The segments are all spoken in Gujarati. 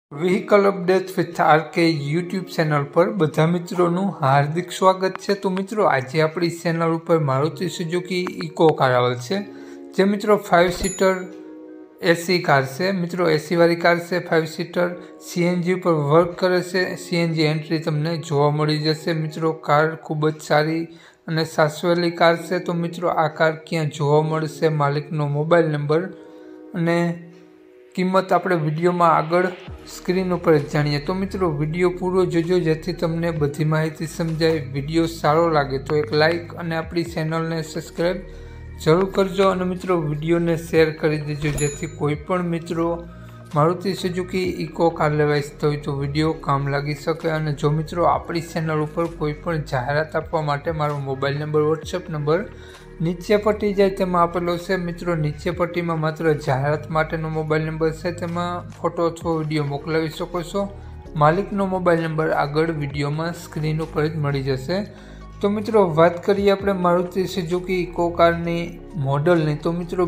Vehicle update with RK YouTube channel પર બધા મિત્રોનું હાર્દિક સ્વાગત છે। તો મિત્રો આજે આપણી ચેનલ ઉપર મારુતિ સુઝુકી ઇકો કાર આવેલ છે, જે મિત્રો 5 સીટર એસી કાર છે। મિત્રો એસી વાળી કાર છે, 5 સીટર સીએનજી ઉપર વર્ક કરે છે। સીએનજી એન્ટ્રી તમને જોવા મળી જશે। મિત્રો કાર ખૂબ જ સારી અને સાચવેલી કાર છે। તો મિત્રો આ કાર ક્યાં જોવા મળશે, માલિકનો મોબાઈલ નંબર અને કિંમત આપણે વિડીયોમાં આગળ સ્ક્રીન ઉપર જ જાણીએ। તો મિત્રો વિડીયો પૂરો જોજો, જેથી તમને બધી માહિતી સમજાય। વિડીયો સારો લાગે તો એક લાઇક અને આપણી ચેનલને સબસ્ક્રાઈબ જરૂર કરજો અને મિત્રો વિડીયોને શેર કરી દેજો, જેથી કોઈ પણ મિત્રો મારુતિ સુઝુકી ઇકો કાર લેવા ઈચ્છતા હોય તો વિડીયો કામ લાગી શકે। અને જો મિત્રો આપણી ચેનલ ઉપર કોઈ પણ જાહેરાત આપવા માટે મારો મોબાઈલ નંબર, વોટ્સએપ નંબર નીચે પટ્ટી જાય તેમાં આપેલો છે। મિત્રો નીચે પટ્ટીમાં માત્ર જાહેરાત માટેનો મોબાઈલ નંબર છે, તેમાં ફોટો અથવા વિડીયો મોકલાવી શકો છો। માલિકનો મોબાઈલ નંબર આગળ વિડીયોમાં સ્ક્રીન ઉપર જ મળી જશે। તો મિત્રો વાત કરીએ આપણે મારુતિ સુઝુકી ઇકો કારની મોડલની, તો મિત્રો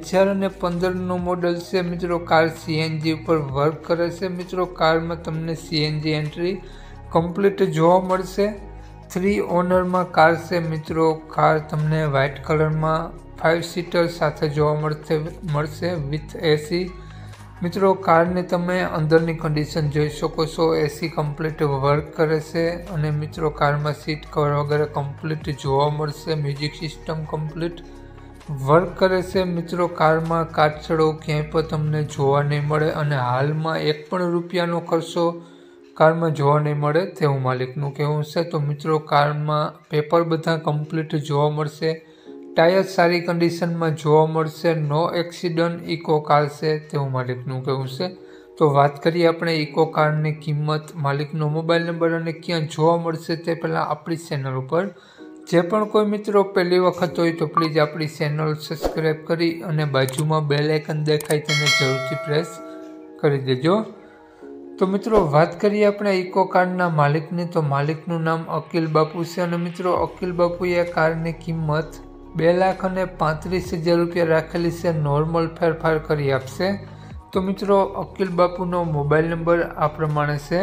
2015નું મોડલ છે। મિત્રો કાર સીએનજી ઉપર વર્ક કરે છે। મિત્રો કારમાં તમને સીએનજી એન્ટ્રી કમ્પ્લીટ જોવા મળશે। 3 ઓનરમાં કાર છે। મિત્રો કાર તમને વ્હાઇટ કલરમાં 5 સીટર સાથે જોવા મળશે વિથ એસી। મિત્રો કારની તમે અંદરની કન્ડિશન જોઈ શકો છો, એસી કમ્પ્લીટ વર્ક કરે છે અને મિત્રો કારમાં સીટ કવર વગેરે કમ્પ્લીટ જોવા મળશે। મ્યુઝિક સિસ્ટમ કમ્પ્લીટ વર્ક કરે છે। મિત્રો કારમાં કાચડો ક્યાંય પણ તમને જોવા નહીં મળે અને હાલમાં એક પણ રૂપિયાનો ખર્ચો કારમાં જોવા નહીં મળે તેવું માલિકનું કહેવું છે। તો મિત્રો કારમાં પેપર બધા કમ્પ્લીટ જોવા મળશે। ટાયર સારી કન્ડિશનમાં જોવા મળશે। નો એક્સિડન્ટ ઇકો કાર છે તેવું માલિકનું કહેવું છે। તો વાત કરીએ આપણે ઇકો કારની કિંમત, માલિકનો મોબાઈલ નંબર અને ક્યાં જોવા મળશે તે પહેલાં આપણી ચેનલ ઉપર જે પણ કોઈ મિત્રો પહેલી વખત હોય તો પ્લીઝ આપણી ચેનલ સબસ્ક્રાઈબ કરી અને બાજુમાં બેલ આઇકન દેખાય તેને જરૂરથી પ્રેસ કરી દેજો। તો મિત્રો વાત કરીએ આપણે ઇકો કારના માલિકની, તો માલિકનું નામ અકિલ બાપુ છે અને મિત્રો અકિલ બાપુએ કારની કિંમત 2,35,000 રૂપિયા રાખેલી છે। નોર્મલ ફેરફાર કરી આપશે। તો મિત્રો અકિલ બાપુનો મોબાઈલ નંબર આ પ્રમાણે છે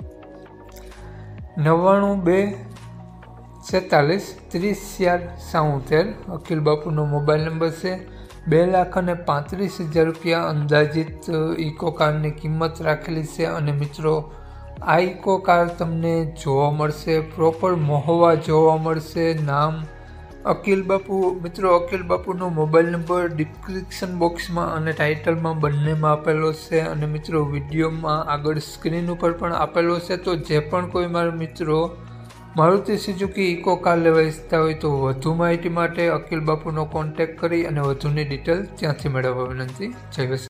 9246307477। અકિલ બાપુનો મોબાઈલ નંબર છે। 2,35,000 રૂપિયા અંદાજિત ઇકો કારની કિંમત રાખેલી છે અને મિત્રો આ ઇકો કાર તમને જોવા મળશે પ્રોપર મહુવા જોવા મળશે। નામ અકિલ બાપુ। મિત્રો અકિલ બાપુનો મોબાઈલ નંબર ડિસ્ક્રિપ્શન બોક્સમાં અને ટાઇટલમાં બંનેમાં આપેલો છે અને મિત્રો વિડીયોમાં આગળ સ્ક્રીન ઉપર પણ આપેલો છે। તો જે પણ કોઈ મારા મિત્રો મારુતિ સુઝુકી ઇકો કાર લેવા ઈચ્છતા હોય તો વધુ માહિતી માટે અકિલ બાપુનો કોન્ટેક્ટ કરી અને વધુની ડિટેલ ત્યાંથી મેળવવા વિનંતી। જય